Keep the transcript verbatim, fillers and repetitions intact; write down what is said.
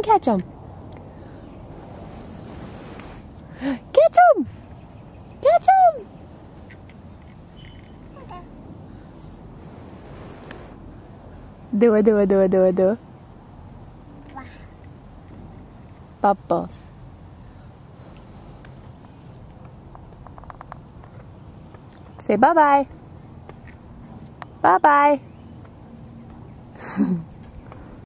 catch them. Catch them. Catch them. Do it, do it, do it, do it, do it. Bubbles. Say bye-bye. Bye-bye.